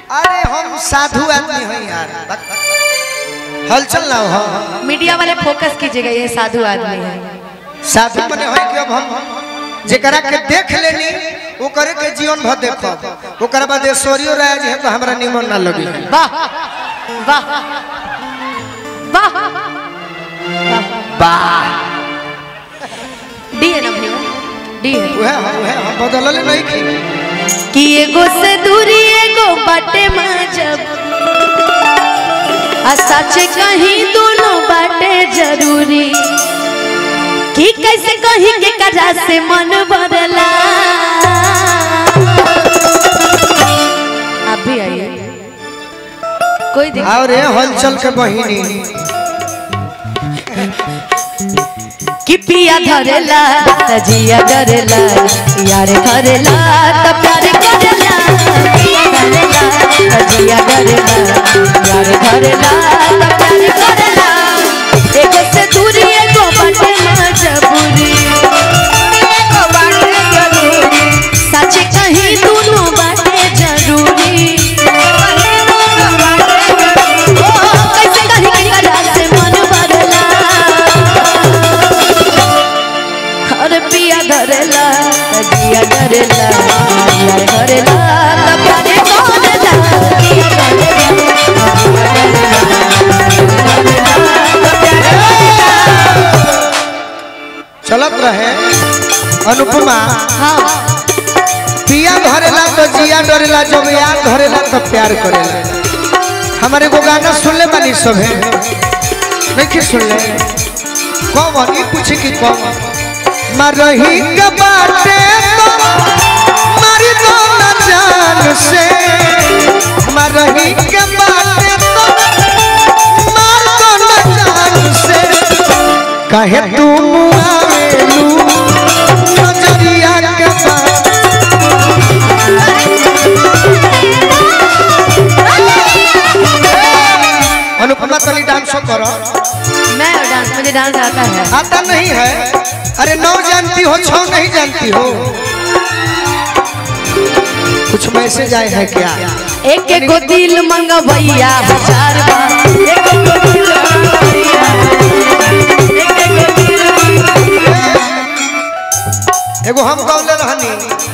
अरे हम साधु आदमी हैं यार, हलचल ना हो। मीडिया वाले फोकस कीजिएगा, ये साधु आदमी है। साधु बने हो कि अब हम जेकरा के देख लेनी वो करे के जीवन भर देखो, ओकरा बाद ऐश्वर्य राय जी है तो हमरा निमन ना लगी। वाह वाह वाह वाह डी है ना भैया, डी है। वह हम बदलले नहीं कि एगो से दूरी एगो बाटे माजब, आ सच कहीं दोनों बाटे जरूरी, कि कैसे कहीं के करा से मन बदला। आप भी आइए, कोई दिक्कत और हलचल के बहिनी कि पिया धरेला तजिया डरेला, यार धरेला त प्यार करेला, पिया धरेला तजिया डरेला, यार धरेला त प्यार करेला। एगो से दूरी एगो बाटे मजबूरी, एगो बाटे जरूरी, सच कहीं दोनों बाटे जरूरी, कैसे कहीं करा से मन बदला। अरे पिया धरेला तजिया डरेला, यार धरेला त प्यार करेला, पिया धरेला चलत रहे अनुपमा। हाँ पिया धरेला तो जिया डरेला, जब यार धरेला तो प्यार करेला। हमारे को गाना सुन ले बानी सब है नहीं कि सुन ले कौन ये पूछे कि कौन मरही के बाटे तो मारी दो ना जान से, मरही के बाटे तो मार दो ना जान से, कहे तू मुआवेलू नजरिया के बात। अनुपमा तली डांस करो। मैं डांस, मुझे डांस आता है। आता नहीं है? अरे 9 जानती हो 6 नहीं जानती हो? कुछ मैसेज आए हैं क्या? एक एक को दिल मंगवैया 1000 बार, एक एक को दिल मंगवैया, एक एक को दिल मंगवैया। एगो हम गौले रहनी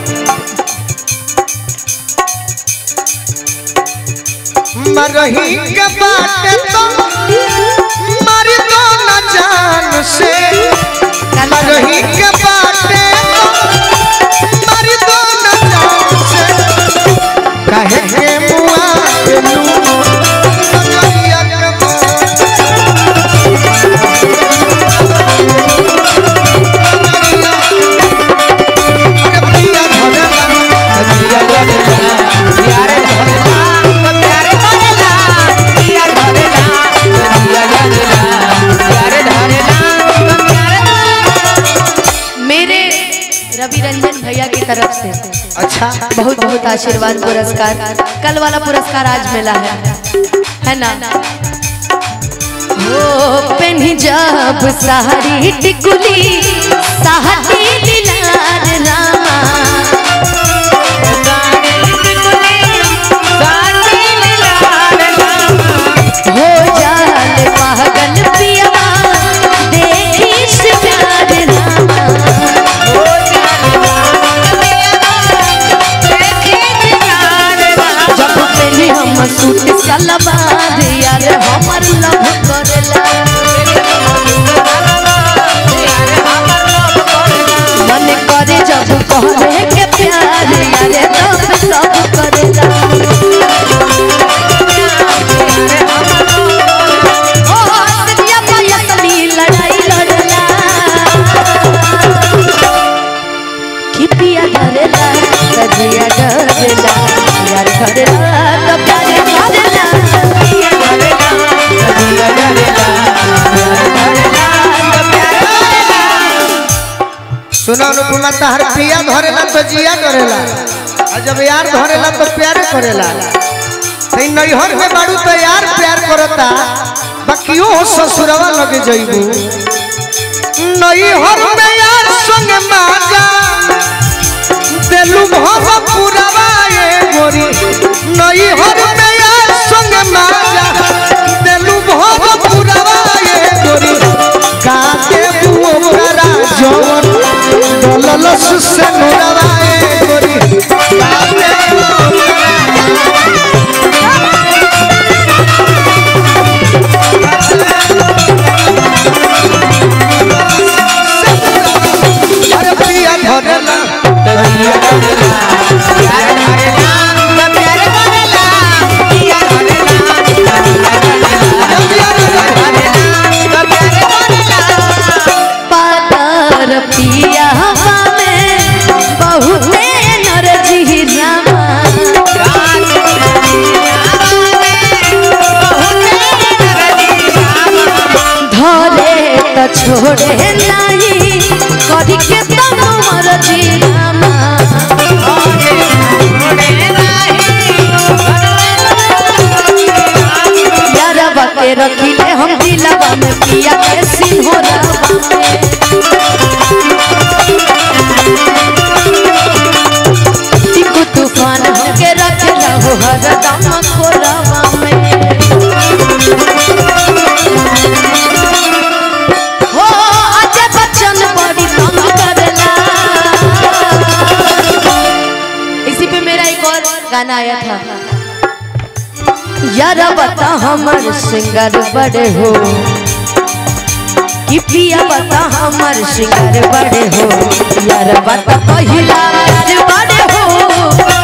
मरही के बाटे तो मारी दो ना जान से, मरही के बाटे तो मारी दो ना जान से, कहे के मुआवेलू नजरिया के बात। अरे पिया धरेला तजिया डरेला, यार धरेला तो प्यार करेला, पिया धरेला तजिया डरेला, यार धरेला तो प्यार करेला। मेरे रवि रंजन भैया की तरफ से अच्छा बहुत बहुत आशीर्वाद पुरस्कार। कल वाला पुरस्कार आज मिला है ना। ओ पेन्ही जब साड़ी टिकुली साहती दिलार रामा, हो जाल पागल पिया देखी प्यार रामा, हो जब पहले हम सूट सलवार यार हमर लव करेला, मन करे जब कहले के प्यार यार तब सब करेला। ओ हसनिया पयसनी लड़ाई लड़ला, कि पिया धरेला तजिया डरेला, यार धरेला तो प्यार करेला, पिया धरेला तजिया डरेला, यार धरेला तो प्यार करेला। सुनो अनुपमा तहर पिया धरेला तो जिया डरेला, और जब यार धरेला तो प्यार करेला। तो नैहर में बाड़ू तो यार प्यार करता, बाकियो ससुरवा लगे जइबू। नैहर में यार संग माजा देलू भव पुरवा ये गोरी नई हर में यार संग माजा देलू भव पुरवा ये गोरी काते बुओरा जवन दललस से नोरवा ये गोरी काते अरे पिया धरला पातर पिया में बहुते नरजी रामा धरे तो छोड़े नहीं करी के तम मरजी रामा यारबा के रखिले हम दिलवा में पिया के सिंहोरवा में टिकू तूफान के रखला हो हरदम कोरवा में हो अजय बच्चन बड़ी तंग करला। इसी पे मेरा एक और गाना आया था यार बता हमर सिंगर बड़े हो कि पिया बता हमर सिंगर बड़े हो यार बता पहिला बड़े हो